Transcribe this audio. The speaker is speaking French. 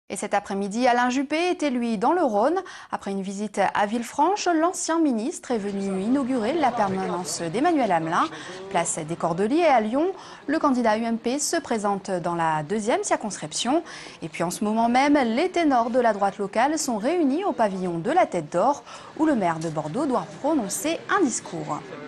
Et cet après-midi, Alain Juppé était lui dans le Rhône. Après une visite à Villefranche, l'ancien ministre est venu inaugurer la permanence d'Emmanuel Hamelin. Place des Cordeliers à Lyon, le candidat UMP se présente dans la deuxième circonscription. Et puis en ce moment même, les ténors de la droite locale sont réunis au pavillon de la Tête d'Or, où le maire de Bordeaux doit prononcer un discours.